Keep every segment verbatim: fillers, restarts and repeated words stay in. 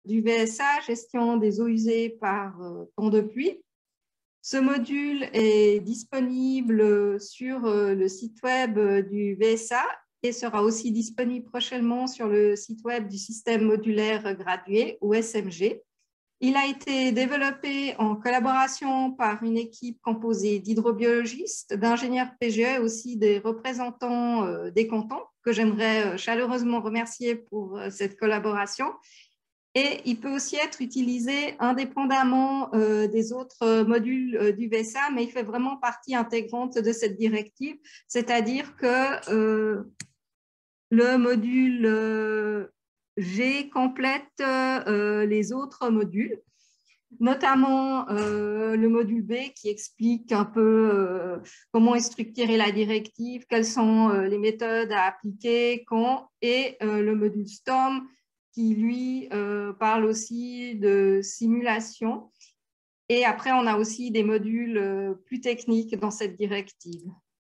du V S A, gestion des eaux usées par euh, temps de pluie. Ce module est disponible sur euh, le site web du V S A et sera aussi disponible prochainement sur le site web du système modulaire gradué, ou S M G. Il a été développé en collaboration par une équipe composée d'hydrobiologistes, d'ingénieurs P G E et aussi des représentants euh, des cantons, que j'aimerais chaleureusement remercier pour euh, cette collaboration. Et il peut aussi être utilisé indépendamment euh, des autres modules euh, du V S A, mais il fait vraiment partie intégrante de cette directive, c'est-à-dire que euh, le module euh, G complète euh, les autres modules, notamment euh, le module B qui explique un peu euh, comment est structurée la directive, quelles sont euh, les méthodes à appliquer, quand, et euh, le module STORM qui, lui, euh, parle aussi de simulation. Et après, on a aussi des modules euh, plus techniques dans cette directive.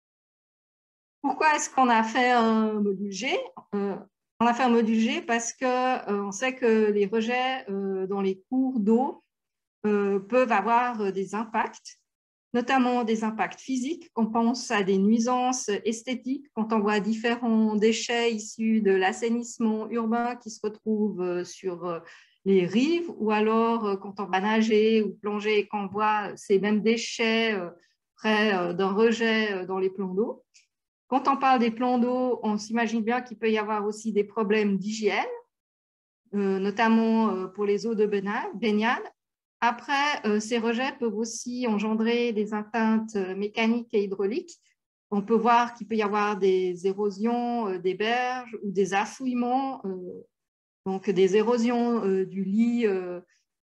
Pourquoi est-ce qu'on a fait un module G? euh, On a fait un module G parce qu'on euh, sait que les rejets euh, dans les cours d'eau euh, peuvent avoir des impacts, notamment des impacts physiques. On pense à des nuisances esthétiques quand on voit différents déchets issus de l'assainissement urbain qui se retrouvent sur les rives, ou alors quand on va nager ou plonger et qu'on voit ces mêmes déchets près d'un rejet dans les plans d'eau. Quand on parle des plans d'eau, on s'imagine bien qu'il peut y avoir aussi des problèmes d'hygiène, euh, notamment euh, pour les eaux de baignade. Après, euh, ces rejets peuvent aussi engendrer des atteintes euh, mécaniques et hydrauliques. On peut voir qu'il peut y avoir des érosions euh, des berges ou des affouillements, euh, donc des érosions euh, du lit euh,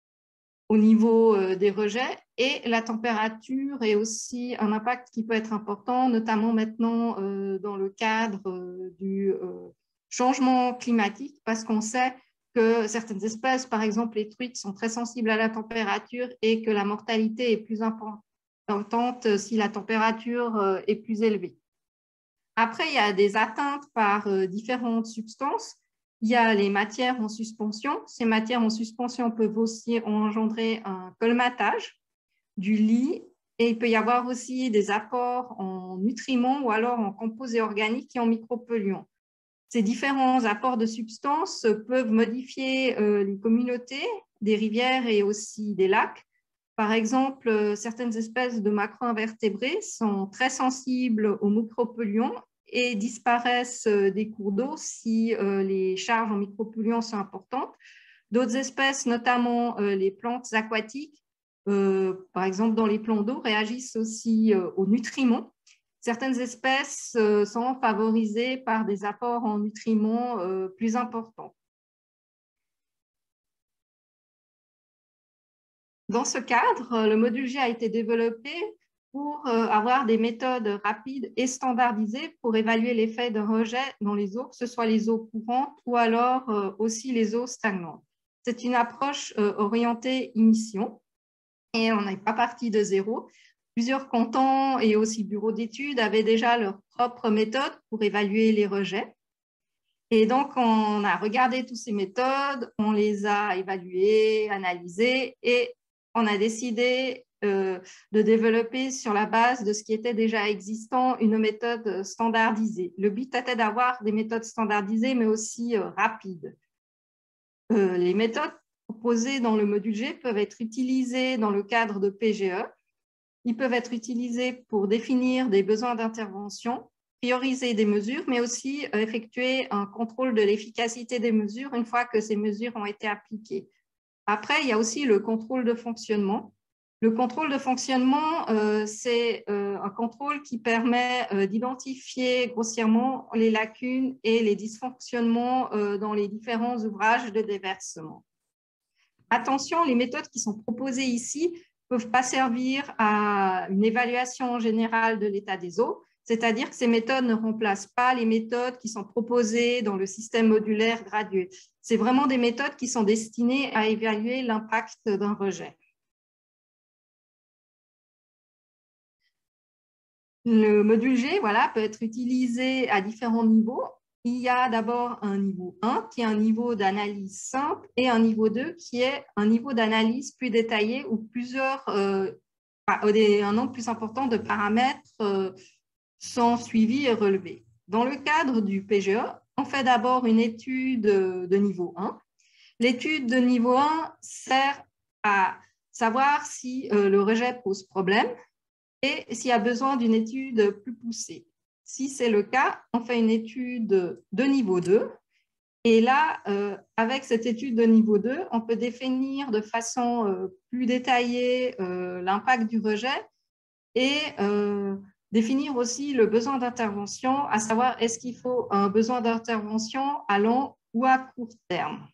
au niveau euh, des rejets. Et la température est aussi un impact qui peut être important, notamment maintenant euh, dans le cadre euh, du euh, changement climatique, parce qu'on sait que certaines espèces, par exemple les truites, sont très sensibles à la température et que la mortalité est plus importante si la température euh, est plus élevée. Après, il y a des atteintes par euh, différentes substances. Il y a les matières en suspension. Ces matières en suspension peuvent aussi engendrer un colmatage du lit, et il peut y avoir aussi des apports en nutriments ou alors en composés organiques et en micropolluants. Ces différents apports de substances peuvent modifier euh, les communautés des rivières et aussi des lacs. Par exemple, euh, certaines espèces de macro-invertébrés sont très sensibles aux micropolluants et disparaissent euh, des cours d'eau si euh, les charges en micropolluants sont importantes. D'autres espèces, notamment euh, les plantes aquatiques, euh, par exemple dans les plans d'eau, réagissent aussi euh, aux nutriments. Certaines espèces euh, sont favorisées par des apports en nutriments euh, plus importants. Dans ce cadre, le module G a été développé pour euh, avoir des méthodes rapides et standardisées pour évaluer l'effet de rejet dans les eaux, que ce soit les eaux courantes ou alors euh, aussi les eaux stagnantes. C'est une approche euh, orientée émission et on n'est pas parti de zéro. Plusieurs cantons et aussi bureaux d'études avaient déjà leur propre méthode pour évaluer les rejets. Et donc, on a regardé toutes ces méthodes, on les a évaluées, analysées et on a décidé euh, de développer sur la base de ce qui était déjà existant une méthode standardisée. Le but était d'avoir des méthodes standardisées mais aussi euh, rapides. Euh, les méthodes proposées dans le module G peuvent être utilisées dans le cadre de P G E. Ils peuvent être utilisés pour définir des besoins d'intervention, prioriser des mesures, mais aussi effectuer un contrôle de l'efficacité des mesures une fois que ces mesures ont été appliquées. Après, il y a aussi le contrôle de fonctionnement. Le contrôle de fonctionnement, euh, c'est euh, un contrôle qui permet euh, d'identifier grossièrement les lacunes et les dysfonctionnements euh, dans les différents ouvrages de déversement. Attention, les méthodes qui sont proposées ici ne peuvent pas servir à une évaluation générale de l'état des eaux, c'est-à-dire que ces méthodes ne remplacent pas les méthodes qui sont proposées dans le système modulaire gradué. C'est vraiment des méthodes qui sont destinées à évaluer l'impact d'un rejet. Le module G, voilà, peut être utilisé à différents niveaux. il y a d'abord un niveau un qui est un niveau d'analyse simple et un niveau deux qui est un niveau d'analyse plus détaillé où plusieurs, euh, un nombre plus important de paramètres euh, sont suivis et relevés. Dans le cadre du P G E, on fait d'abord une étude de niveau un. L'étude de niveau un sert à savoir si euh, le rejet pose problème et s'il y a besoin d'une étude plus poussée. Si c'est le cas, on fait une étude de niveau deux. Et là, euh, avec cette étude de niveau deux, on peut définir de façon euh, plus détaillée euh, l'impact du rejet et euh, définir aussi le besoin d'intervention, à savoir est-ce qu'il faut un besoin d'intervention à long ou à court terme.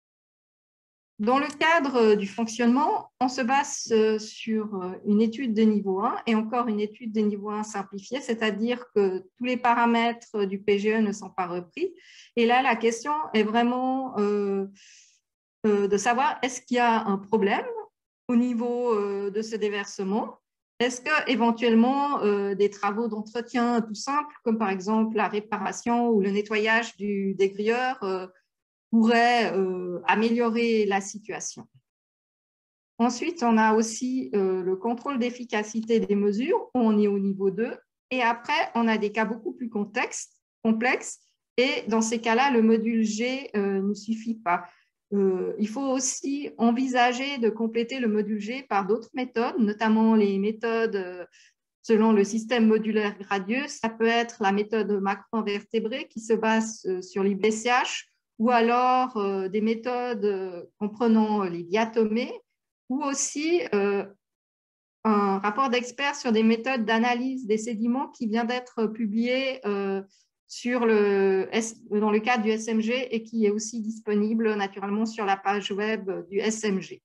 Dans le cadre du fonctionnement, on se base sur une étude de niveau un et encore une étude de niveau un simplifiée, c'est-à-dire que tous les paramètres du P G E ne sont pas repris. Et là, la question est vraiment euh, euh, de savoir est-ce qu'il y a un problème au niveau euh, de ce déversement? Est-ce qu'éventuellement euh, des travaux d'entretien tout simples, comme par exemple la réparation ou le nettoyage du dégrilleur, euh, pourrait euh, améliorer la situation. Ensuite, on a aussi euh, le contrôle d'efficacité des mesures, où on est au niveau deux. Et après, on a des cas beaucoup plus complexes. Et dans ces cas-là, le module G euh, ne suffit pas. Euh, il faut aussi envisager de compléter le module G par d'autres méthodes, notamment les méthodes euh, selon le système modulaire gradieux. Ça peut être la méthode macro-invertébrée qui se base euh, sur l'I B C H, ou alors euh, des méthodes euh, comprenant les diatomées, ou aussi euh, un rapport d'experts sur des méthodes d'analyse des sédiments qui vient d'être publié euh, sur le, dans le cadre du S M G et qui est aussi disponible naturellement sur la page web du S M G.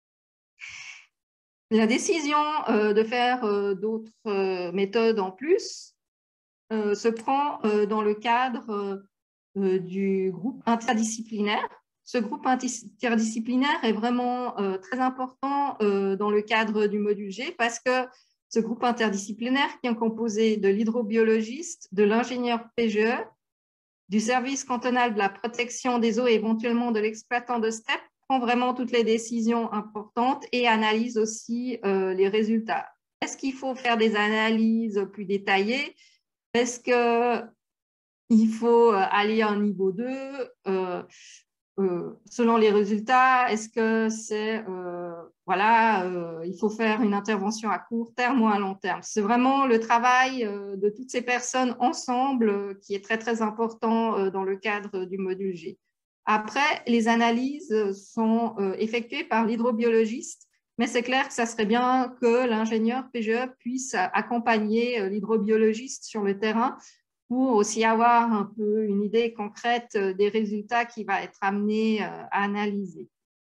La décision euh, de faire euh, d'autres euh, méthodes en plus euh, se prend euh, dans le cadre euh, Euh, du groupe interdisciplinaire. Ce groupe interdisciplinaire est vraiment euh, très important euh, dans le cadre du module G parce que ce groupe interdisciplinaire qui est composé de l'hydrobiologiste, de l'ingénieur P G E, du service cantonal de la protection des eaux et éventuellement de l'exploitant de steppe prend vraiment toutes les décisions importantes et analyse aussi euh, les résultats. Est-ce qu'il faut faire des analyses plus détaillées? Est-ce que il faut aller à un niveau deux euh, euh, selon les résultats. Est-ce que c'est, euh, voilà, euh, il faut faire une intervention à court terme ou à long terme? C'est vraiment le travail euh, de toutes ces personnes ensemble euh, qui est très, très important euh, dans le cadre du module G. Après, les analyses sont euh, effectuées par l'hydrobiologiste, mais c'est clair que ça serait bien que l'ingénieur P G E puisse accompagner euh, l'hydrobiologiste sur le terrain pour aussi avoir un peu une idée concrète des résultats qui va être amené à analyser.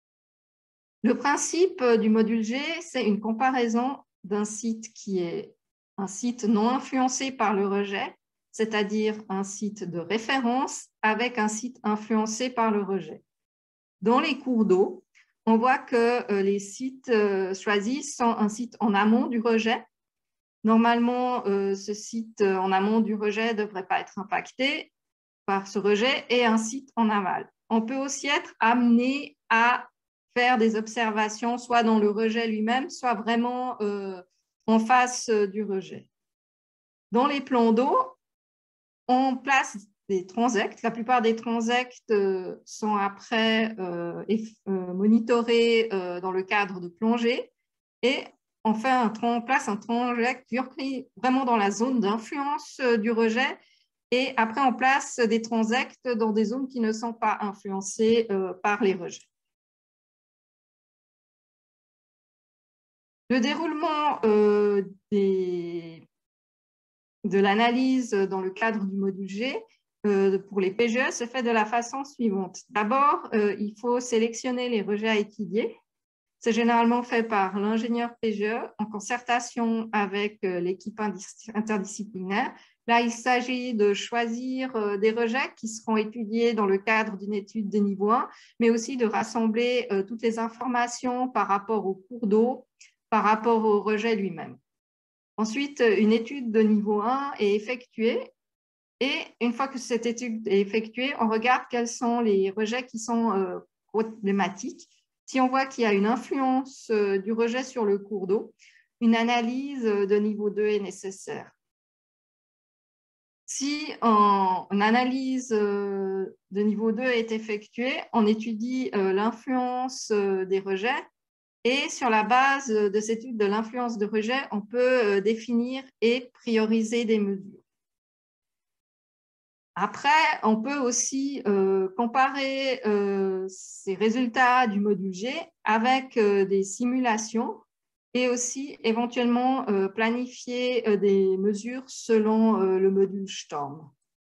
Le principe du module G, c'est une comparaison d'un site qui est un site non influencé par le rejet, c'est-à-dire un site de référence avec un site influencé par le rejet. Dans les cours d'eau, on voit que les sites choisis sont un site en amont du rejet. Normalement, euh, ce site en amont du rejet ne devrait pas être impacté par ce rejet et un site en aval. On peut aussi être amené à faire des observations soit dans le rejet lui-même, soit vraiment euh, en face euh, du rejet. Dans les plans d'eau, on place des transects. La plupart des transects euh, sont après euh, euh, monitorés euh, dans le cadre de plongée et on fait un, on place un transect vraiment dans la zone d'influence du rejet et après on place des transects dans des zones qui ne sont pas influencées euh, par les rejets. Le déroulement euh, des, de l'analyse dans le cadre du module G euh, pour les P G E se fait de la façon suivante. D'abord, euh, il faut sélectionner les rejets à étudier. C'est généralement fait par l'ingénieur P G E en concertation avec l'équipe interdisciplinaire. Là, il s'agit de choisir des rejets qui seront étudiés dans le cadre d'une étude de niveau un, mais aussi de rassembler toutes les informations par rapport au cours d'eau, par rapport au rejet lui-même. Ensuite, une étude de niveau un est effectuée Et une fois que cette étude est effectuée, on regarde quels sont les rejets qui sont euh, problématiques. Si on voit qu'il y a une influence euh, du rejet sur le cours d'eau, une analyse de niveau deux est nécessaire. Si on, une analyse euh, de niveau deux est effectuée, on étudie euh, l'influence euh, des rejets et sur la base de cette étude de l'influence de rejet, on peut euh, définir et prioriser des mesures. Après, on peut aussi euh, comparer euh, ces résultats du module G avec euh, des simulations et aussi éventuellement euh, planifier euh, des mesures selon euh, le module STORM.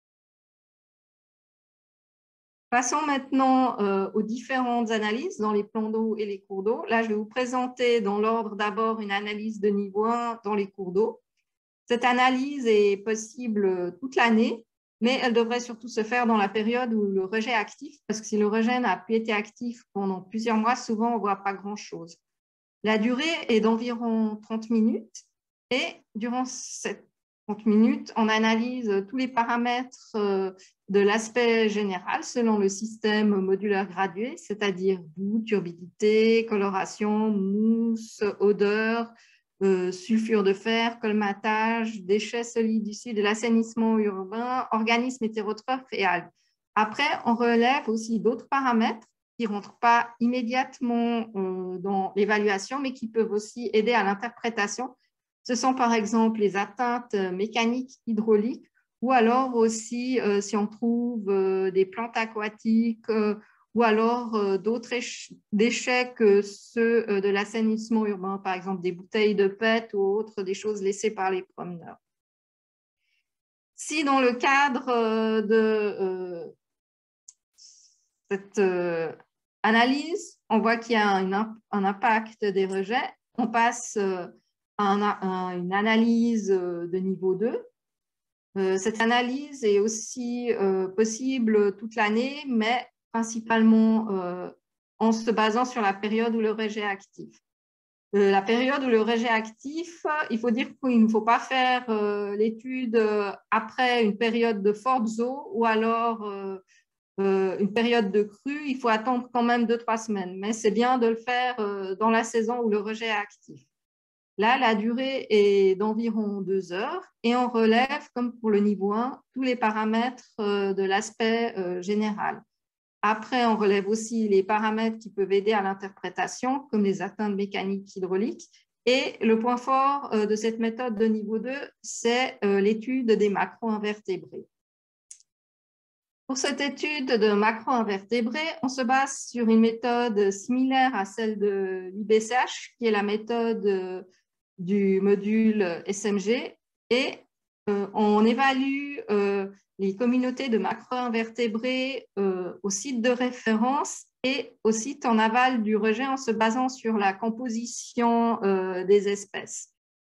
Passons maintenant euh, aux différentes analyses dans les plans d'eau et les cours d'eau. Là, je vais vous présenter dans l'ordre d'abord une analyse de niveau un dans les cours d'eau. Cette analyse est possible toute l'année, mais elle devrait surtout se faire dans la période où le rejet est actif, parce que si le rejet n'a plus été actif pendant plusieurs mois, souvent on ne voit pas grand-chose. La durée est d'environ trente minutes et durant ces trente minutes, on analyse tous les paramètres de l'aspect général selon le système modulaire gradué, c'est-à-dire boue, turbidité, coloration, mousse, odeur, euh, sulfure de fer, colmatage, déchets solides issus de l'assainissement urbain, organismes hétérotrophes et algues. Après, on relève aussi d'autres paramètres qui ne rentrent pas immédiatement euh, dans l'évaluation, mais qui peuvent aussi aider à l'interprétation. Ce sont par exemple les atteintes mécaniques hydrauliques ou alors aussi euh, si on trouve euh, des plantes aquatiques euh, ou alors euh, d'autres déchets que ceux euh, de l'assainissement urbain, par exemple des bouteilles de P E T ou autres, des choses laissées par les promeneurs. Si dans le cadre euh, de euh, cette euh, analyse, on voit qu'il y a un, un impact des rejets, on passe euh, à, un, à une analyse de niveau deux. Euh, cette analyse est aussi euh, possible toute l'année, mais principalement euh, en se basant sur la période où le rejet est actif. Euh, la période où le rejet est actif, il faut dire qu'il ne faut pas faire euh, l'étude après une période de fortes eaux ou alors euh, euh, une période de crue. Il faut attendre quand même deux, trois semaines, mais c'est bien de le faire euh, dans la saison où le rejet est actif. Là, la durée est d'environ deux heures et on relève, comme pour le niveau un, tous les paramètres euh, de l'aspect euh, général. Après, on relève aussi les paramètres qui peuvent aider à l'interprétation, comme les atteintes mécaniques hydrauliques. Et le point fort euh, de cette méthode de niveau deux, c'est euh, l'étude des macro-invertébrés. Pour cette étude de macro-invertébrés, on se base sur une méthode similaire à celle de l'I B C H, qui est la méthode euh, du module S M G, et euh, on évalue euh, les communautés de macro-invertébrés euh, au site de référence et au site en aval du rejet en se basant sur la composition euh, des espèces.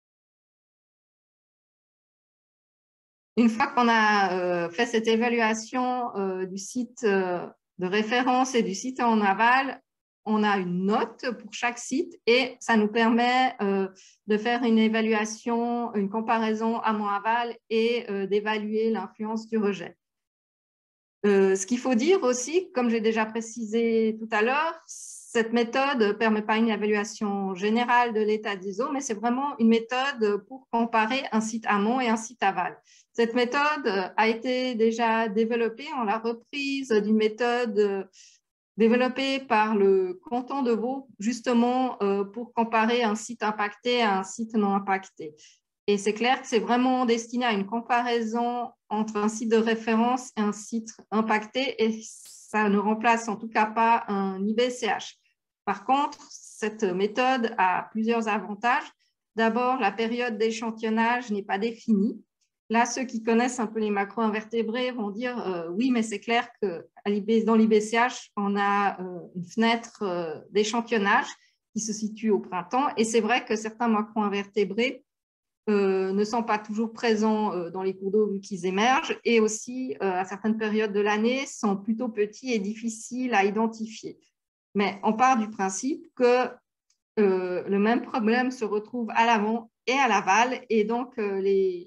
Une fois qu'on a euh, fait cette évaluation euh, du site euh, de référence et du site en aval, on a une note pour chaque site et ça nous permet euh, de faire une évaluation, une comparaison amont-aval et euh, d'évaluer l'influence du rejet. Euh, ce qu'il faut dire aussi, comme j'ai déjà précisé tout à l'heure, cette méthode ne permet pas une évaluation générale de l'état des eaux, mais c'est vraiment une méthode pour comparer un site amont et un site aval. Cette méthode a été déjà développée, on l'a reprise d'une méthode développée par le canton de Vaud, justement pour comparer un site impacté à un site non impacté. Et c'est clair que c'est vraiment destiné à une comparaison entre un site de référence et un site impacté, et ça ne remplace en tout cas pas un I B C H. Par contre, cette méthode a plusieurs avantages. D'abord, la période d'échantillonnage n'est pas définie. Là, ceux qui connaissent un peu les macro-invertébrés vont dire euh, oui, mais c'est clair que dans l'I B C H, on a euh, une fenêtre euh, d'échantillonnage qui se situe au printemps. Et c'est vrai que certains macro-invertébrés euh, ne sont pas toujours présents euh, dans les cours d'eau vu qu'ils émergent, et aussi euh, à certaines périodes de l'année sont plutôt petits et difficiles à identifier. Mais on part du principe que euh, le même problème se retrouve à l'avant et à l'aval, et donc euh, les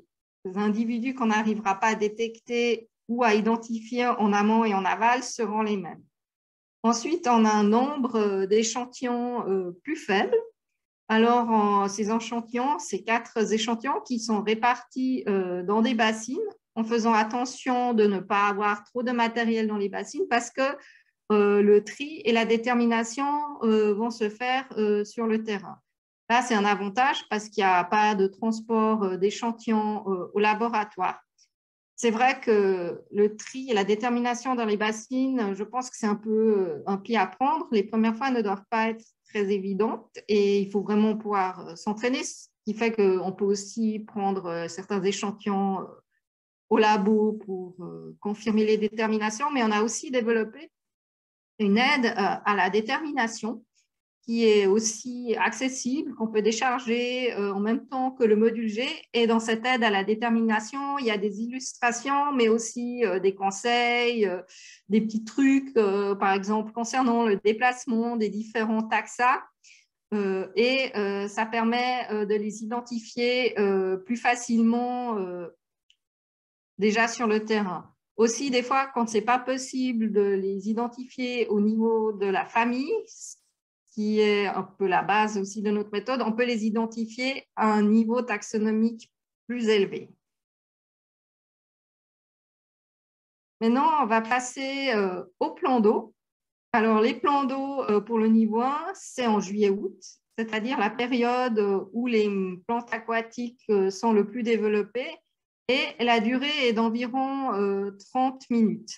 individus qu'on n'arrivera pas à détecter ou à identifier en amont et en aval seront les mêmes. Ensuite, on a un nombre d'échantillons plus faible. Alors, en, ces échantillons, ces quatre échantillons qui sont répartis euh, dans des bassines, en faisant attention de ne pas avoir trop de matériel dans les bassines parce que euh, le tri et la détermination euh, vont se faire euh, sur le terrain. Là, c'est un avantage parce qu'il n'y a pas de transport d'échantillons euh, au laboratoire. C'est vrai que le tri et la détermination dans les bassines, je pense que c'est un peu un pli à prendre. Les premières fois ne doivent pas être très évidentes et il faut vraiment pouvoir s'entraîner, ce qui fait qu'on peut aussi prendre certains échantillons au labo pour confirmer les déterminations, mais on a aussi développé une aide à la détermination qui est aussi accessible, qu'on peut décharger euh, en même temps que le module G. Et dans cette aide à la détermination, il y a des illustrations, mais aussi euh, des conseils, euh, des petits trucs, euh, par exemple, concernant le déplacement des différents taxas. Euh, et euh, ça permet euh, de les identifier euh, plus facilement euh, déjà sur le terrain. Aussi, des fois, quand ce n'est pas possible de les identifier au niveau de la famille, qui est un peu la base aussi de notre méthode, on peut les identifier à un niveau taxonomique plus élevé. Maintenant, on va passer euh, au plan d'eau. Alors, les plans d'eau euh, pour le niveau un, c'est en juillet-août, c'est-à-dire la période où les plantes aquatiques euh, sont le plus développées, et la durée est d'environ euh, trente minutes.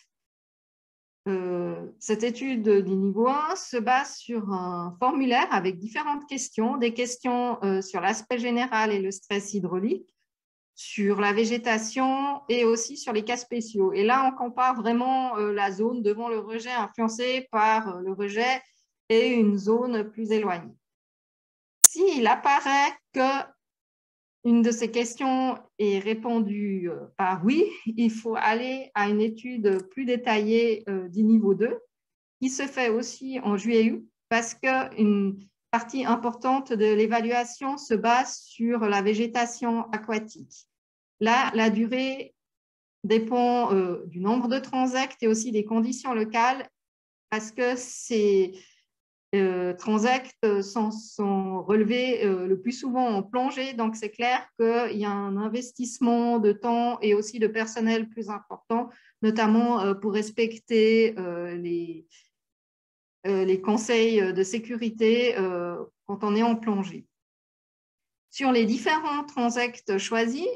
Euh, cette étude du niveau un se base sur un formulaire avec différentes questions, des questions euh, sur l'aspect général et le stress hydraulique, sur la végétation et aussi sur les cas spéciaux. Et là, on compare vraiment euh, la zone devant le rejet influencée par euh, le rejet et une zone plus éloignée. S'il apparaît que une de ces questions est répondue par oui, il faut aller à une étude plus détaillée du niveau deux, qui se fait aussi en juillet-août, parce qu'une partie importante de l'évaluation se base sur la végétation aquatique. Là, la durée dépend euh, du nombre de transects et aussi des conditions locales, parce que c'est Euh, transects sont, sont relevés euh, le plus souvent en plongée, donc c'est clair qu'il y a un investissement de temps et aussi de personnel plus important, notamment euh, pour respecter euh, les, euh, les conseils de sécurité euh, quand on est en plongée. Sur les différents transects choisis,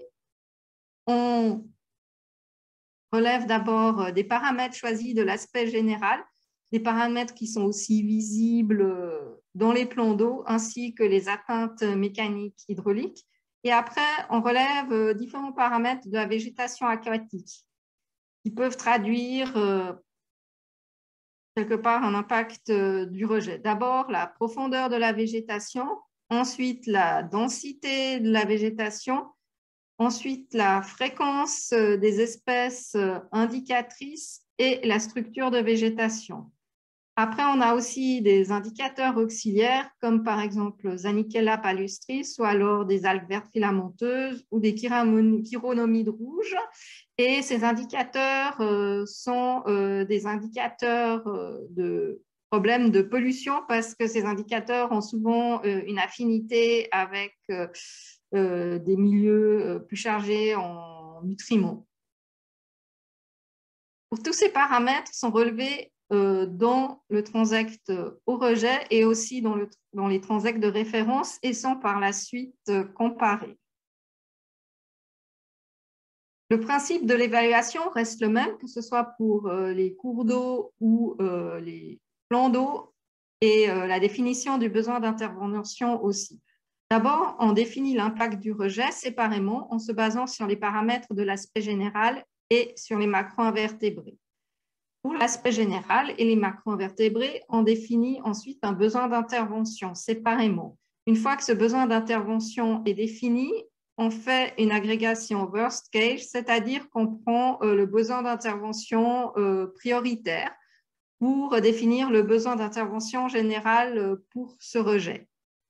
on relève d'abord des paramètres choisis de l'aspect général, des paramètres qui sont aussi visibles dans les plans d'eau, ainsi que les atteintes mécaniques hydrauliques. Et après, on relève différents paramètres de la végétation aquatique qui peuvent traduire euh, quelque part un impact du rejet. D'abord, la profondeur de la végétation, ensuite la densité de la végétation, ensuite la fréquence des espèces indicatrices et la structure de végétation. Après, on a aussi des indicateurs auxiliaires, comme par exemple Zanicella palustris, ou alors des algues vertes filamenteuses ou des chironomides rouges. Et ces indicateurs euh, sont euh, des indicateurs euh, de problèmes de pollution, parce que ces indicateurs ont souvent euh, une affinité avec euh, euh, des milieux euh, plus chargés en nutriments. Pour tous ces paramètres sont relevés Euh, dans le transect au rejet et aussi dans, le, dans les transects de référence et sont par la suite euh, comparés. Le principe de l'évaluation reste le même, que ce soit pour euh, les cours d'eau ou euh, les plans d'eau, et euh, la définition du besoin d'intervention aussi. D'abord, on définit l'impact du rejet séparément en se basant sur les paramètres de l'aspect général et sur les macro-invertébrés. Pour l'aspect général et les macro-invertébrés, on définit ensuite un besoin d'intervention séparément. Une fois que ce besoin d'intervention est défini, on fait une agrégation worst case, c'est-à-dire qu'on prend euh, le besoin d'intervention euh, prioritaire pour définir le besoin d'intervention général pour ce rejet.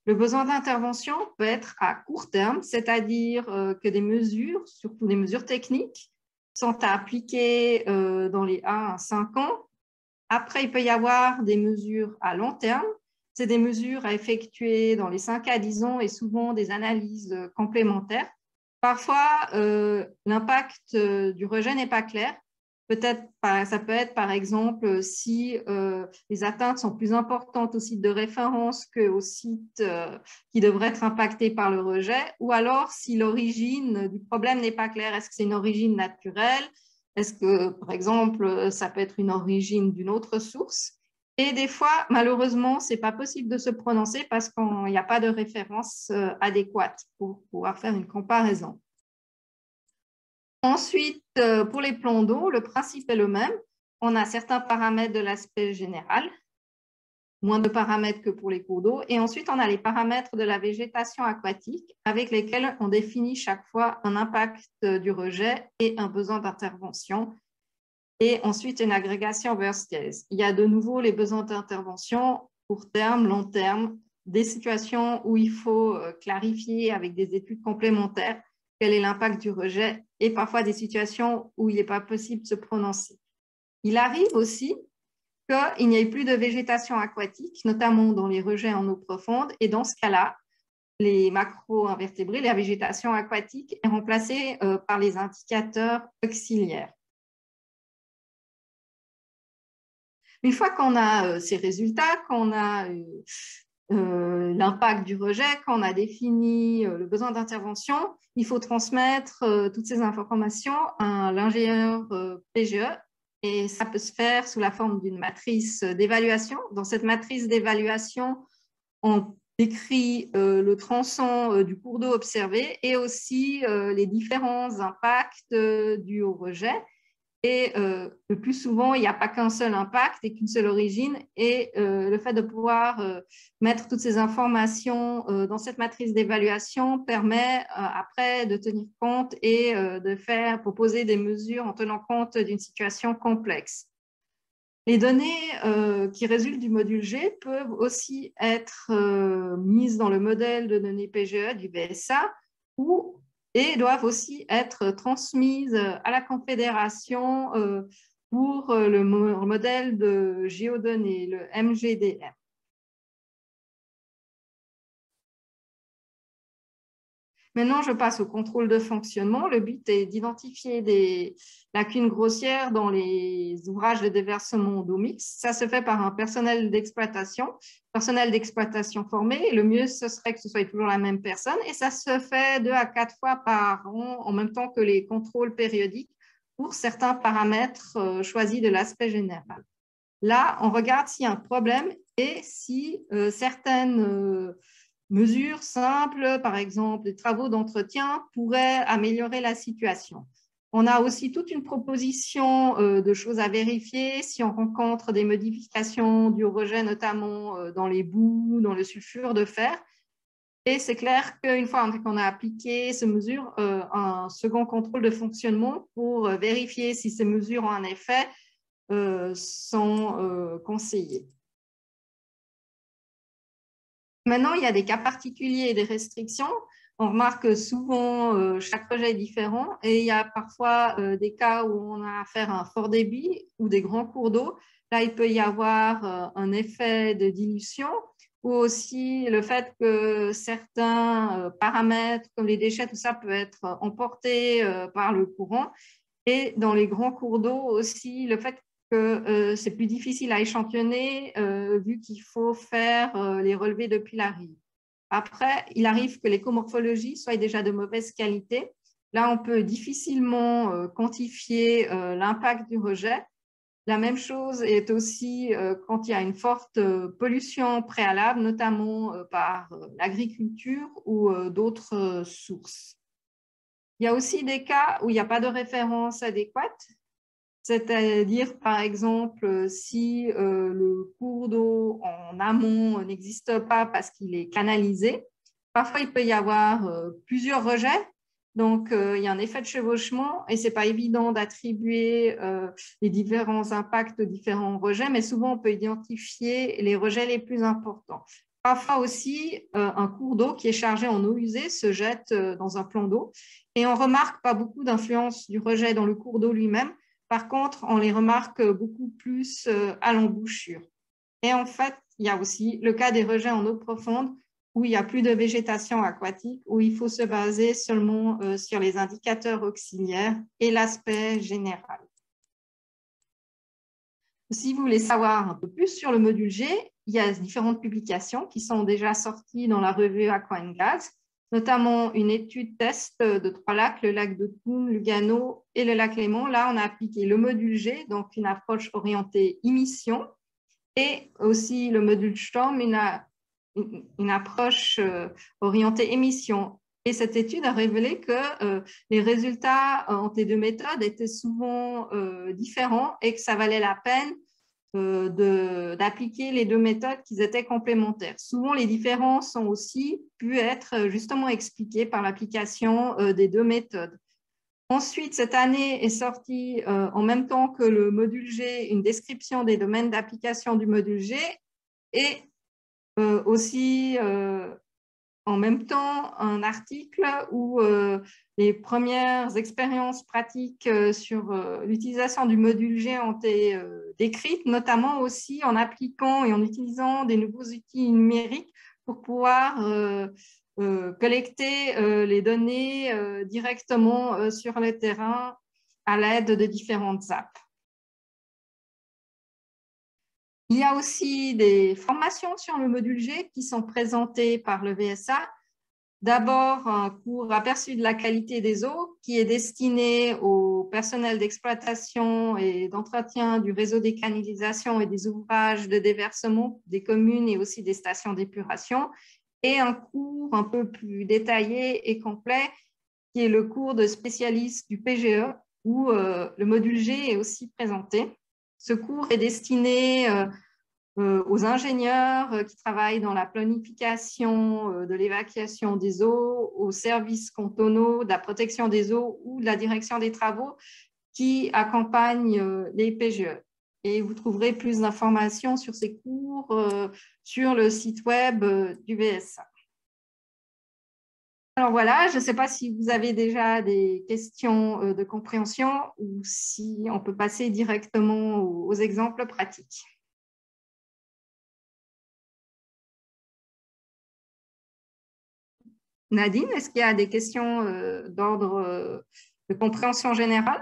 Le besoin d'intervention peut être à court terme, c'est-à-dire que des mesures, surtout des mesures techniques, sont à appliquer dans les un à cinq ans. Après, il peut y avoir des mesures à long terme. C'est des mesures à effectuer dans les cinq à dix ans et souvent des analyses complémentaires. Parfois, euh, l'impact du rejet n'est pas clair. Peut-être, ça peut être par exemple si euh, les atteintes sont plus importantes au site de référence qu'au site euh, qui devrait être impacté par le rejet, ou alors si l'origine du problème n'est pas claire. Est-ce que c'est une origine naturelle? Est-ce que, par exemple, ça peut être une origine d'une autre source? Et des fois, malheureusement, ce n'est pas possible de se prononcer parce qu'il n'y a pas de référence euh, adéquate pour pouvoir faire une comparaison. Ensuite, pour les plans d'eau, le principe est le même. On a certains paramètres de l'aspect général, moins de paramètres que pour les cours d'eau. Et ensuite, on a les paramètres de la végétation aquatique avec lesquels on définit chaque fois un impact du rejet et un besoin d'intervention. Et ensuite, une agrégation worst case. Il y a de nouveau les besoins d'intervention court terme, long terme, des situations où il faut clarifier avec des études complémentaires quel est l'impact du rejet et parfois des situations où il n'est pas possible de se prononcer. Il arrive aussi qu'il n'y ait plus de végétation aquatique, notamment dans les rejets en eau profonde, et dans ce cas-là, les macro-invertébrés, la végétation aquatique est remplacée euh, par les indicateurs auxiliaires. Une fois qu'on a euh, ces résultats, qu'on a euh, euh, l'impact du rejet, qu'on a défini euh, le besoin d'intervention, il faut transmettre euh, toutes ces informations à l'ingénieur euh, P G E et ça peut se faire sous la forme d'une matrice d'évaluation. Dans cette matrice d'évaluation, on décrit euh, le tronçon euh, du cours d'eau observé et aussi euh, les différents impacts euh, dus au rejet. Et euh, le plus souvent, il n'y a pas qu'un seul impact et qu'une seule origine. Et euh, le fait de pouvoir euh, mettre toutes ces informations euh, dans cette matrice d'évaluation permet euh, après de tenir compte et euh, de faire proposer des mesures en tenant compte d'une situation complexe. Les données euh, qui résultent du module G peuvent aussi être euh, mises dans le modèle de données P G E du V S A ou et doivent aussi être transmises à la Confédération euh, pour le modèle de géodonnées, le M G D M. Maintenant, je passe au contrôle de fonctionnement. Le but est d'identifier des lacunes grossières dans les ouvrages de déversement d'eau mixte. Ça se fait par un personnel d'exploitation, personnel d'exploitation formé. Le mieux, ce serait que ce soit toujours la même personne. Et ça se fait deux à quatre fois par an, en même temps que les contrôles périodiques pour certains paramètres choisis de l'aspect général. Là, on regarde s'il y a un problème et si euh, certaines... Euh, mesures simples, par exemple, des travaux d'entretien pourraient améliorer la situation. On a aussi toute une proposition euh, de choses à vérifier si on rencontre des modifications du rejet, notamment euh, dans les boues, dans le sulfure de fer. Et c'est clair qu'une fois qu'on a appliqué ces mesures, euh, un second contrôle de fonctionnement pour euh, vérifier si ces mesures ont un effet euh, sont euh, conseillées. Maintenant, il y a des cas particuliers et des restrictions. On remarque souvent euh, chaque projet est différent et il y a parfois euh, des cas où on a affaire à un fort débit ou des grands cours d'eau. Là, il peut y avoir euh, un effet de dilution ou aussi le fait que certains euh, paramètres comme les déchets, tout ça peut être emporté euh, par le courant. Et dans les grands cours d'eau aussi, le fait que euh, c'est plus difficile à échantillonner euh, vu qu'il faut faire euh, les relevés depuis la rive. Après, il arrive que l'écomorphologie soit déjà de mauvaise qualité. Là, on peut difficilement euh, quantifier euh, l'impact du rejet. La même chose est aussi euh, quand il y a une forte euh, pollution préalable, notamment euh, par euh, l'agriculture ou euh, d'autres euh, sources. Il y a aussi des cas où il n'y a pas de référence adéquate. C'est-à-dire, par exemple, si euh, le cours d'eau en amont n'existe pas parce qu'il est canalisé, parfois il peut y avoir euh, plusieurs rejets. Donc, euh, il y a un effet de chevauchement et ce n'est pas évident d'attribuer euh, les différents impacts aux différents rejets, mais souvent on peut identifier les rejets les plus importants. Parfois aussi, euh, un cours d'eau qui est chargé en eau usée se jette euh, dans un plan d'eau et on ne remarque pas beaucoup d'influence du rejet dans le cours d'eau lui-même. Par contre, on les remarque beaucoup plus euh, à l'embouchure. Et en fait, il y a aussi le cas des rejets en eau profonde où il n'y a plus de végétation aquatique, où il faut se baser seulement euh, sur les indicateurs auxiliaires et l'aspect général. Si vous voulez savoir un peu plus sur le module G, il y a différentes publications qui sont déjà sorties dans la revue Aqua and Gaz, notamment une étude test de trois lacs, le lac de Thun, Lugano et le lac Léman. Là, on a appliqué le module G, donc une approche orientée émission, et aussi le module Storm, une, une, une approche euh, orientée émission. Et cette étude a révélé que euh, les résultats euh, entre les deux méthodes étaient souvent euh, différents et que ça valait la peine euh, d'appliquer les deux méthodes qui étaient complémentaires. Souvent, les différences ont aussi pu être justement expliquées par l'application euh, des deux méthodes. Ensuite, cette année est sortie euh, en même temps que le module G, une description des domaines d'application du module G et euh, aussi euh, en même temps un article où euh, les premières expériences pratiques euh, sur euh, l'utilisation du module G ont été euh, décrites, notamment aussi en appliquant et en utilisant des nouveaux outils numériques pour pouvoir euh, euh, collecter euh, les données euh, directement euh, sur le terrain à l'aide de différentes apps. Il y a aussi des formations sur le module G qui sont présentées par le V S A. D'abord, un cours aperçu de la qualité des eaux qui est destiné au personnel d'exploitation et d'entretien du réseau des canalisations et des ouvrages de déversement des communes et aussi des stations d'épuration. Et un cours un peu plus détaillé et complet qui est le cours de spécialiste du P G E où euh, le module G est aussi présenté. Ce cours est destiné euh, euh, aux ingénieurs euh, qui travaillent dans la planification euh, de l'évacuation des eaux, aux services cantonaux de la protection des eaux ou de la direction des travaux qui accompagnent euh, les P G E. Et vous trouverez plus d'informations sur ces cours euh, sur le site web euh, du V S A. Alors voilà, je ne sais pas si vous avez déjà des questions euh, de compréhension ou si on peut passer directement aux, aux exemples pratiques. Nadine, est-ce qu'il y a des questions euh, d'ordre euh, de compréhension générale?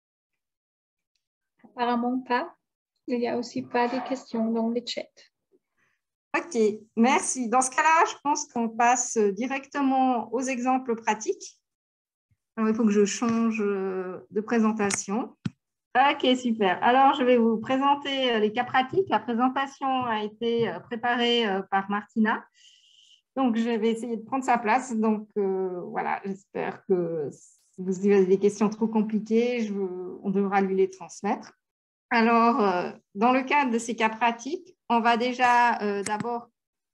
Apparemment pas. Il n'y a aussi pas de questions dans le chat. Ok, merci. Dans ce cas-là, je pense qu'on passe directement aux exemples pratiques. Alors, il faut que je change de présentation. Ok, super. Alors, je vais vous présenter les cas pratiques. La présentation a été préparée par Martina. Donc, je vais essayer de prendre sa place. Donc, euh, voilà, j'espère que si vous avez des questions trop compliquées, je, on devra lui les transmettre. Alors, euh, dans le cadre de ces cas pratiques, on va déjà euh, d'abord...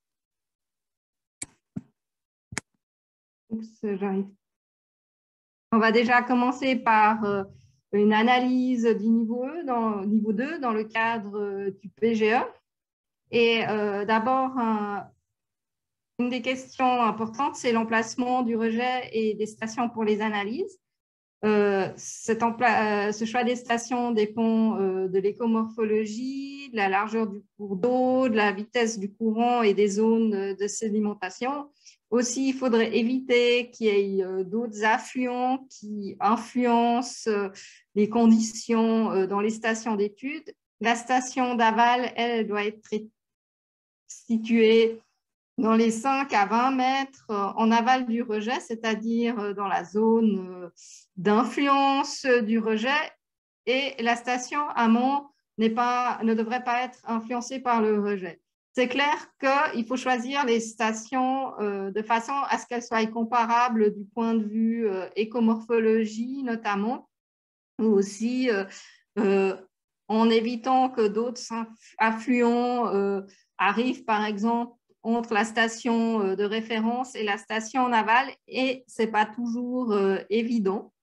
Oups, j'arrive. On va déjà commencer par euh, une analyse du niveau, e, dans, niveau deux dans le cadre euh, du P G E. Et euh, d'abord, un, une des questions importantes, c'est l'emplacement du rejet et des stations pour les analyses. Euh, cet euh, ce choix des stations dépend euh, de l'écomorphologie, de la largeur du cours d'eau, de la vitesse du courant et des zones de, de sédimentation. Aussi, il faudrait éviter qu'il y ait euh, d'autres affluents qui influencent euh, les conditions euh, dans les stations d'études. La station d'aval, elle, doit être située dans les cinq à vingt mètres en aval du rejet, c'est-à-dire dans la zone d'influence du rejet, et la station amont pas, ne devrait pas être influencée par le rejet. C'est clair qu'il faut choisir les stations euh, de façon à ce qu'elles soient comparables du point de vue euh, écomorphologie notamment, ou aussi euh, euh, en évitant que d'autres affluents euh, arrivent par exemple entre la station de référence et la station navale, et ce n'est pas toujours euh, évident.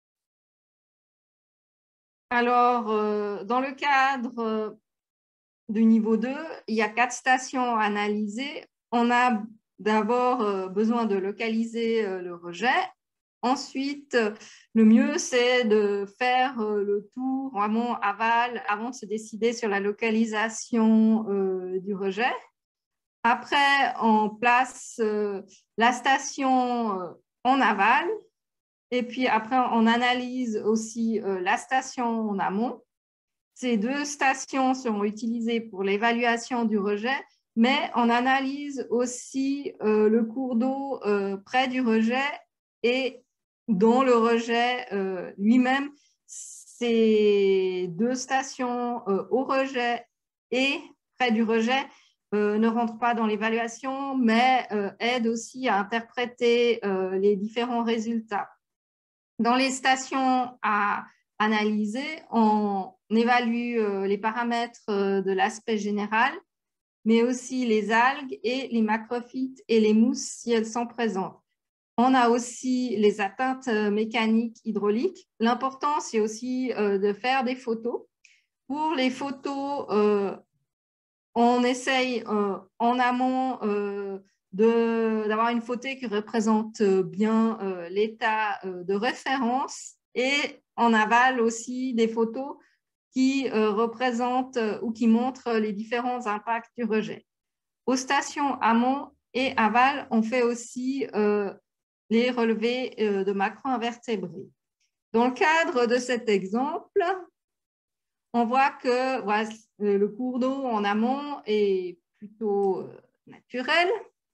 Alors, euh, dans le cadre du niveau deux, il y a quatre stations à analyser. On a d'abord euh, besoin de localiser euh, le rejet. Ensuite, le mieux, c'est de faire euh, le tour amont-aval avant de se décider sur la localisation euh, du rejet. Après, on place euh, la station euh, en aval. Et puis après, on analyse aussi euh, la station en amont. Ces deux stations seront utilisées pour l'évaluation du rejet, mais on analyse aussi euh, le cours d'eau euh, près du rejet et dont le rejet euh, lui-même. Ces deux stations euh, au rejet et près du rejet euh, ne rentrent pas dans l'évaluation, mais euh, aident aussi à interpréter euh, les différents résultats. Dans les stations à analyser, on évalue euh, les paramètres euh, de l'aspect général, mais aussi les algues et les macrophytes et les mousses si elles sont présentes. On a aussi les atteintes mécaniques hydrauliques. L'important, c'est aussi euh, de faire des photos. Pour les photos, euh, on essaye euh, en amont euh, d'avoir une photo qui représente bien euh, l'état euh, de référence et en aval aussi des photos qui euh, représentent euh, ou qui montrent les différents impacts du rejet. Aux stations amont et aval, on fait aussi euh, les relevés euh, de macro-invertébrés. Dans le cadre de cet exemple, on voit que voilà, le cours d'eau en amont est plutôt euh, naturel.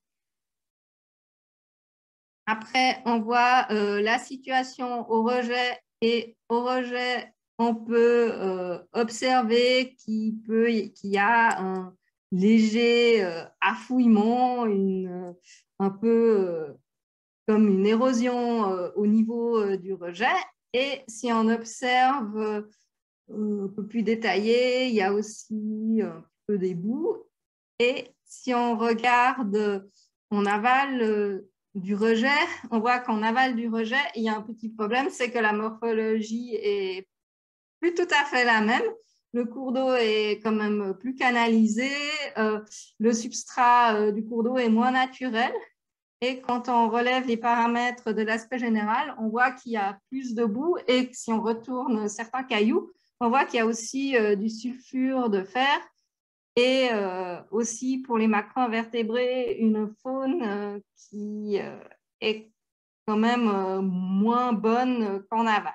Après, on voit euh, la situation au rejet et au rejet, on peut euh, observer qu'il peut, qu'il y a un léger euh, affouillement, une, un peu euh, comme une érosion euh, au niveau euh, du rejet. Et si on observe euh, un peu plus détaillé, il y a aussi un peu des bouts. Et si on regarde en aval euh, du rejet, on voit qu'en aval du rejet, il y a un petit problème, c'est que la morphologie est plus tout à fait la même. Le cours d'eau est quand même plus canalisé, euh, le substrat euh, du cours d'eau est moins naturel. Et quand on relève les paramètres de l'aspect général, on voit qu'il y a plus de boue et si on retourne certains cailloux, on voit qu'il y a aussi euh, du sulfure de fer et euh, aussi pour les macro-invertébrés, une faune euh, qui euh, est quand même euh, moins bonne qu'en aval.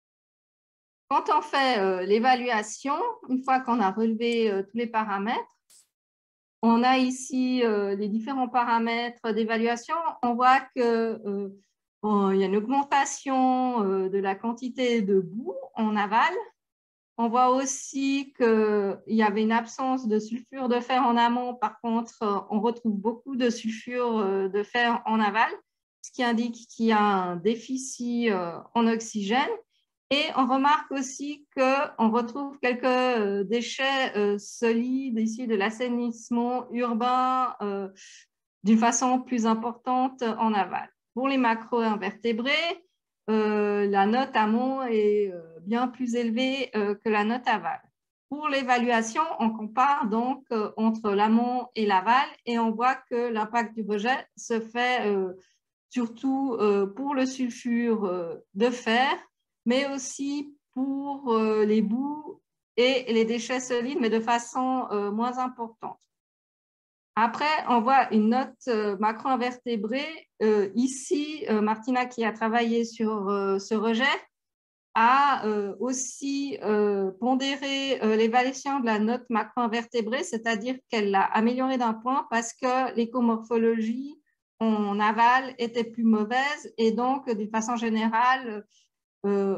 Quand on fait euh, l'évaluation, une fois qu'on a relevé euh, tous les paramètres, on a ici euh, les différents paramètres d'évaluation. On voit qu'il euh, y a une augmentation euh, de la quantité de boue en aval. On voit aussi qu'il y avait une absence de sulfure de fer en amont. Par contre, on retrouve beaucoup de sulfure de fer en aval, ce qui indique qu'il y a un déficit en oxygène. Et on remarque aussi qu'on retrouve quelques déchets solides issus de l'assainissement urbain d'une façon plus importante en aval. Pour les macro-invertébrés, Euh, la note amont est euh, bien plus élevée euh, que la note aval. Pour l'évaluation, on compare donc euh, entre l'amont et l'aval et on voit que l'impact du rejet se fait euh, surtout euh, pour le sulfure euh, de fer, mais aussi pour euh, les boues et les déchets solides, mais de façon euh, moins importante. Après, on voit une note euh, macro-invertébrée. Euh, ici, euh, Martina, qui a travaillé sur euh, ce rejet, a euh, aussi euh, pondéré euh, l'évaluation de la note macro-invertébrée, c'est-à-dire qu'elle l'a améliorée d'un point parce que l'écomorphologie en aval était plus mauvaise et donc, d'une façon générale, euh,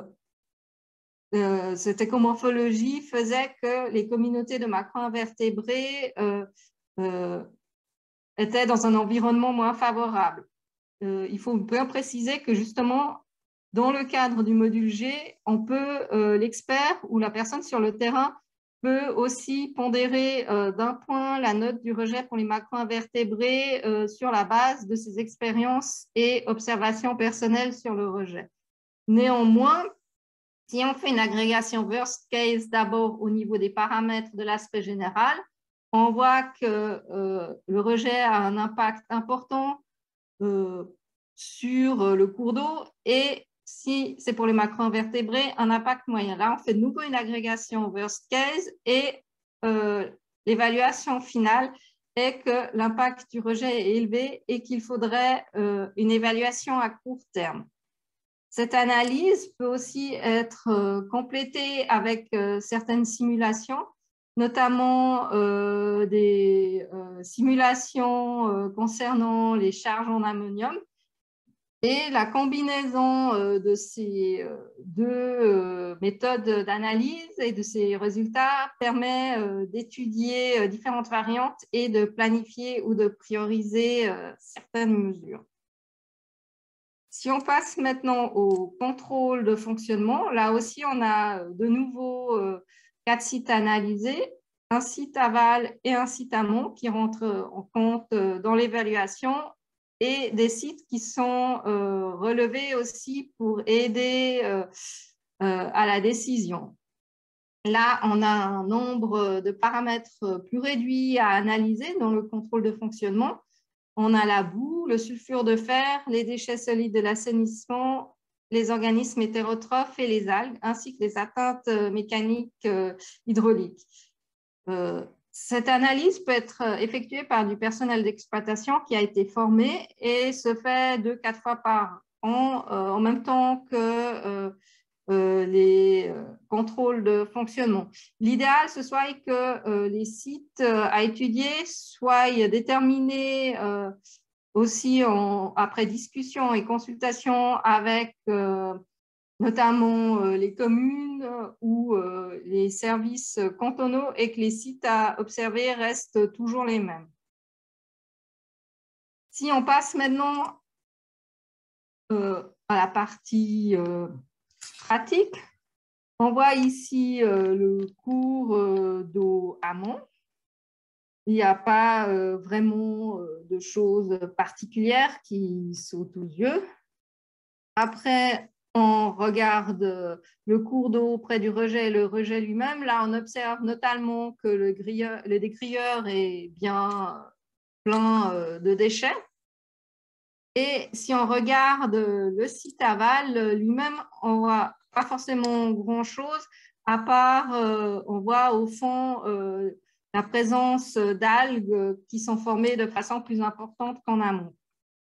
euh, cette écomorphologie faisait que les communautés de macro-invertébrés euh, euh, était dans un environnement moins favorable. Euh, il faut bien préciser que justement, dans le cadre du module G, on peut, euh, l'expert ou la personne sur le terrain peut aussi pondérer euh, d'un point la note du rejet pour les macro-invertébrés euh, sur la base de ses expériences et observations personnelles sur le rejet. Néanmoins, si on fait une agrégation worst case d'abord au niveau des paramètres de l'aspect général, on voit que euh, le rejet a un impact important euh, sur le cours d'eau et si c'est pour les macroinvertébrés, un impact moyen. Là, on fait de nouveau une agrégation worst case et euh, l'évaluation finale est que l'impact du rejet est élevé et qu'il faudrait euh, une évaluation à court terme. Cette analyse peut aussi être euh, complétée avec euh, certaines simulations, notamment euh, des euh, simulations euh, concernant les charges en ammonium. Et la combinaison euh, de ces euh, deux euh, méthodes d'analyse et de ces résultats permet euh, d'étudier euh, différentes variantes et de planifier ou de prioriser euh, certaines mesures. Si on passe maintenant au contrôle de fonctionnement, là aussi, on a de nouveau euh, quatre sites analysés, un site aval et un site amont qui rentrent en compte euh, dans l'évaluation et des sites qui sont euh, relevés aussi pour aider euh, euh, à la décision. Là, on a un nombre de paramètres plus réduit à analyser dans le contrôle de fonctionnement. On a la boue, le sulfure de fer, les déchets solides de l'assainissement, les organismes hétérotrophes et les algues, ainsi que les atteintes mécaniques euh, hydrauliques. Euh, cette analyse peut être effectuée par du personnel d'exploitation qui a été formé et se fait deux, quatre fois par an, euh, en même temps que euh, euh, les euh, contrôles de fonctionnement. L'idéal, ce soit que euh, les sites euh, à étudier soient déterminés euh, aussi en, après discussion et consultation avec euh, notamment euh, les communes ou euh, les services cantonaux et que les sites à observer restent toujours les mêmes. Si on passe maintenant euh, à la partie euh, pratique, on voit ici euh, le cours euh, d'eau amont. Il n'y a pas euh, vraiment euh, de choses particulières qui sautent aux yeux. Après, on regarde le cours d'eau près du rejet et le rejet lui-même. Là, on observe notamment que le, grilleur, le décrieur est bien plein de déchets. Et si on regarde le site aval lui-même, on ne voit pas forcément grand-chose, à part, euh, on voit au fond euh, la présence d'algues qui sont formées de façon plus importante qu'en amont.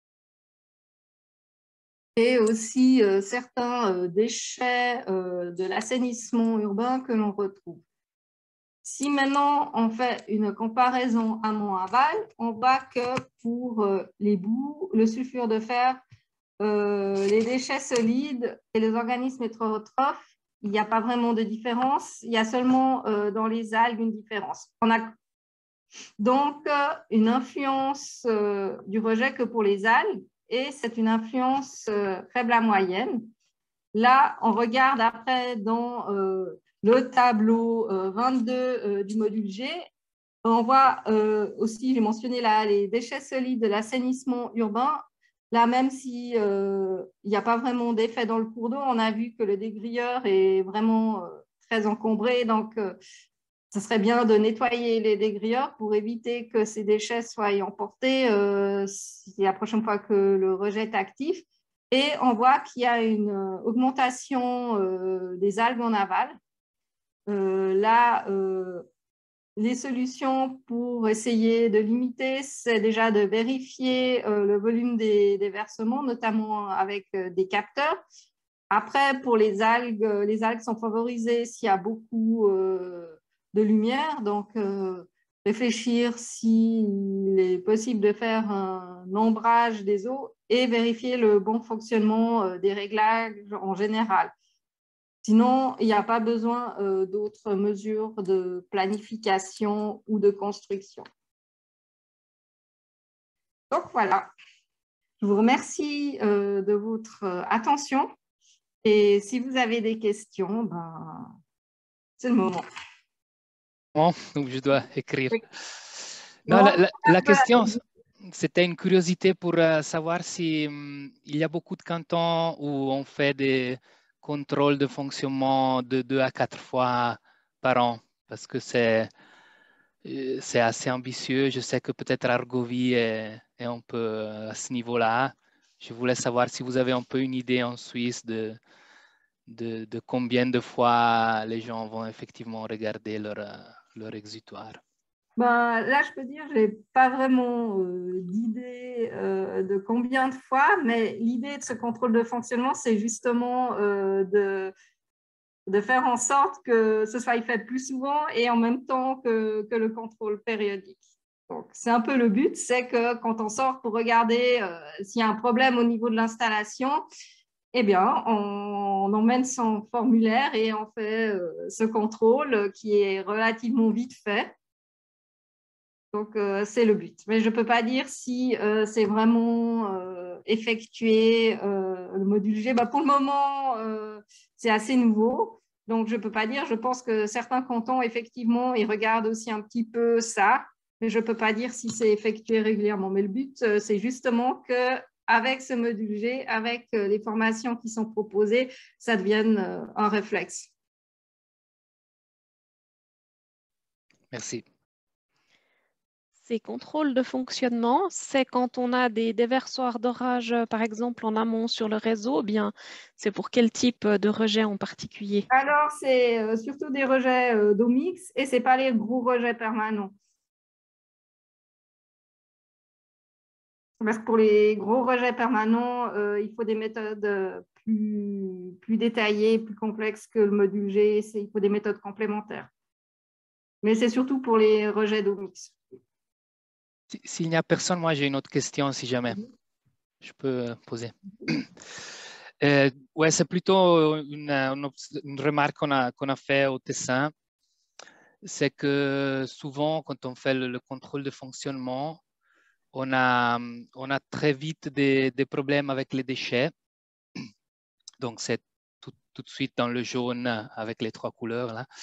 Et aussi euh, certains euh, déchets euh, de l'assainissement urbain que l'on retrouve. Si maintenant on fait une comparaison amont-aval, on voit que pour euh, les boues, le sulfure de fer, euh, les déchets solides et les organismes hétérotrophes, il n'y a pas vraiment de différence. Il y a seulement euh, dans les algues une différence. On a donc euh, une influence euh, du rejet que pour les algues, et c'est une influence euh, faible à moyenne. Là, on regarde après dans euh, le tableau euh, vingt-deux euh, du module G, on voit euh, aussi, j'ai mentionné là, les déchets solides de l'assainissement urbain. Là, même s'il euh, n'y a pas vraiment d'effet dans le cours d'eau, on a vu que le dégrilleur est vraiment euh, très encombré, donc euh, ce serait bien de nettoyer les dégrilleurs pour éviter que ces déchets soient emportés euh, la prochaine fois que le rejet est actif. Et on voit qu'il y a une augmentation euh, des algues en aval. Euh, là, euh, les solutions pour essayer de limiter, c'est déjà de vérifier euh, le volume des, des versements, notamment avec euh, des capteurs. Après, pour les algues, les algues sont favorisées s'il y a beaucoup euh, de lumière. Donc, euh, réfléchir s'il est possible de faire un ombrage des eaux et vérifier le bon fonctionnement euh, des réglages en général. Sinon, il n'y a pas besoin euh, d'autres mesures de planification ou de construction. Donc, voilà. Je vous remercie euh, de votre attention. Et si vous avez des questions, ben, c'est le moment. Bon, donc je dois écrire. Oui. Non, Bon, la, la, la voilà. question, c'était une curiosité pour uh, savoir si um, il y a beaucoup de cantons où on fait des contrôles de fonctionnement de deux à quatre fois par an, parce que c'est euh, c'est assez ambitieux. Je sais que peut-être Argovie est, est un peu à ce niveau-là. Je voulais savoir si vous avez un peu une idée en Suisse de, de, de combien de fois les gens vont effectivement regarder leur, leur exutoire. Ben, là, je peux dire, je n'ai pas vraiment euh, d'idée euh, de combien de fois, mais l'idée de ce contrôle de fonctionnement, c'est justement euh, de, de faire en sorte que ce soit fait plus souvent et en même temps que, que le contrôle périodique. Donc, c'est un peu le but, c'est que quand on sort pour regarder euh, s'il y a un problème au niveau de l'installation, eh bien, on, on emmène son formulaire et on fait euh, ce contrôle qui est relativement vite fait. Donc, euh, c'est le but. Mais je ne peux pas dire si euh, c'est vraiment euh, effectué euh, le module G. Bah, pour le moment, euh, c'est assez nouveau. Donc, je ne peux pas dire. Je pense que certains cantons, effectivement, ils regardent aussi un petit peu ça. Mais je ne peux pas dire si c'est effectué régulièrement. Mais le but, euh, c'est justement qu'avec ce module G, avec euh, les formations qui sont proposées, ça devienne euh, un réflexe. Merci. Ces contrôles de fonctionnement, c'est quand on a des déversoirs d'orage, par exemple, en amont sur le réseau, bien, c'est pour quel type de rejet en particulier? Alors, c'est euh, surtout des rejets euh, d'eau mixte et ce n'est pas les gros rejets permanents. Parce que pour les gros rejets permanents, euh, il faut des méthodes plus, plus détaillées, plus complexes que le module G. Il faut des méthodes complémentaires. Mais c'est surtout pour les rejets d'eau mixte. S'il n'y a personne, moi j'ai une autre question si jamais je peux poser. Euh, ouais, c'est plutôt une, une, une remarque qu'on a, qu'on a fait au Tessin. C'est que souvent, quand on fait le, le contrôle de fonctionnement, on a, on a très vite des, des problèmes avec les déchets. Donc, c'est tout, tout de suite dans le jaune avec les trois couleurs là.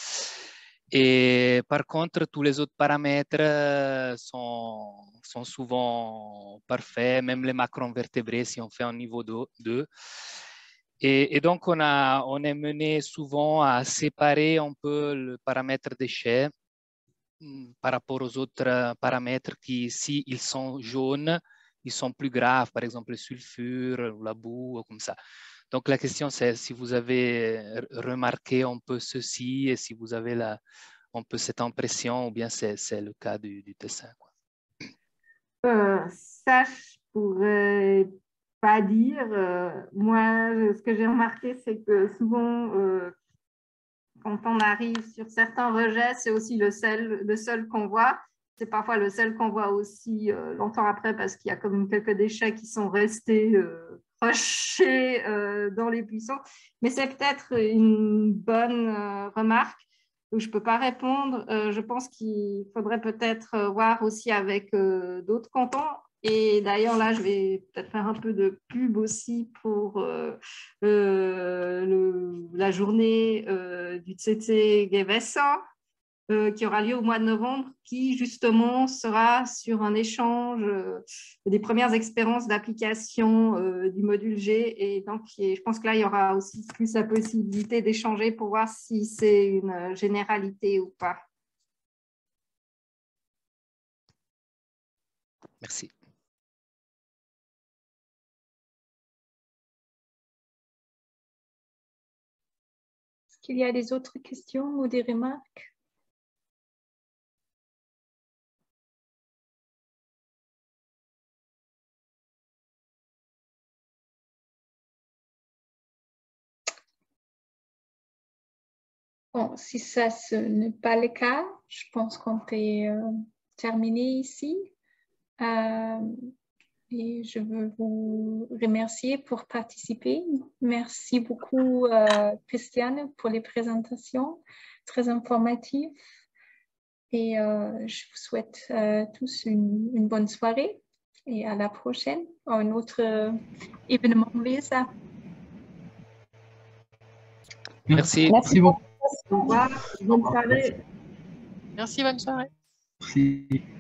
Et par contre, tous les autres paramètres sont, sont souvent parfaits, même les macroinvertébrés si on fait un niveau deux. Et, et donc, on, a, on est mené souvent à séparer un peu le paramètre déchet par rapport aux autres paramètres qui, s'ils sont jaunes, ils sont plus graves, par exemple le sulfure ou la boue, ou comme ça. Donc, la question, c'est si vous avez remarqué un peu ceci et si vous avez la, un peu cette impression ou bien c'est le cas du, du Tessin. Quoi. Euh, ça, je pourrais pas dire. Euh, moi, ce que j'ai remarqué, c'est que souvent, euh, quand on arrive sur certains rejets, c'est aussi le seul, le seul qu'on voit. C'est parfois le seul qu'on voit aussi euh, longtemps après parce qu'il y a comme quelques déchets qui sont restés euh, crochés euh, dans les buissons. Mais c'est peut-être une bonne euh, remarque où je ne peux pas répondre. Euh, je pense qu'il faudrait peut-être voir aussi avec euh, d'autres cantons. Et d'ailleurs, là, je vais peut-être faire un peu de pub aussi pour euh, euh, le, la journée euh, du Tsetse Gewässer euh, qui aura lieu au mois de novembre, qui justement sera sur un échange euh, des premières expériences d'application euh, du module G. Et donc, je pense que là, il y aura aussi plus la possibilité d'échanger pour voir si c'est une généralité ou pas. Merci. Est-ce qu'il y a des autres questions ou des remarques? Bon, si ça ce n'est pas le cas, je pense qu'on peut euh, terminer ici. Euh, et je veux vous remercier pour participer. Merci beaucoup, euh, Christiane, pour les présentations très informatives. Et euh, je vous souhaite euh, tous une, une bonne soirée et à la prochaine à un autre euh, événement V S A. Merci. Merci beaucoup. Au revoir. Bonne soirée. Merci, bonne soirée. Merci.